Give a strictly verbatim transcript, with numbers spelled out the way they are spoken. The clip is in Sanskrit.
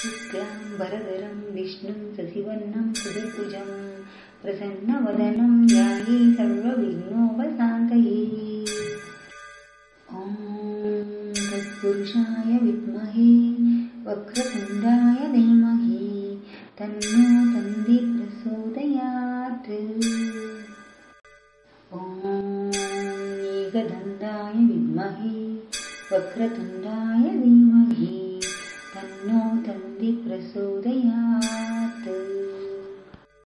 शुक्लाम्बरधरं विष्णुं शशिवर्णं चतुर्भुजं प्रसन्नवदनं ध्याये सर्वविघ्नोपशान्तये। ॐ तत्पुरुषाय विद्महे वक्रतुण्डाय धीमहि तन्नो तन्ति प्रचोदयात्। ॐ एकदन्ताय विद्महे वक्रतुण्डाय धीमहि तन्नो तन्ति प्रचोदयात्।